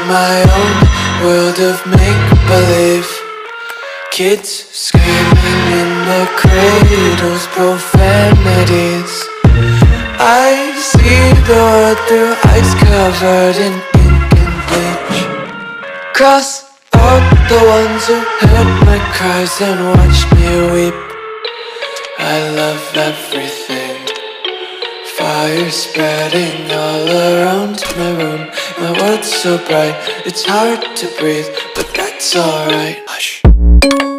my own world of make-believe. Kids screaming in their cradles, profanities. I see the world through eyes covered in ink and bleach. Cross out the ones who heard my cries and watched me weep. I love everything. Fire spreading all around my room. My world's so bright, it's hard to breathe, but that's alright. Hush.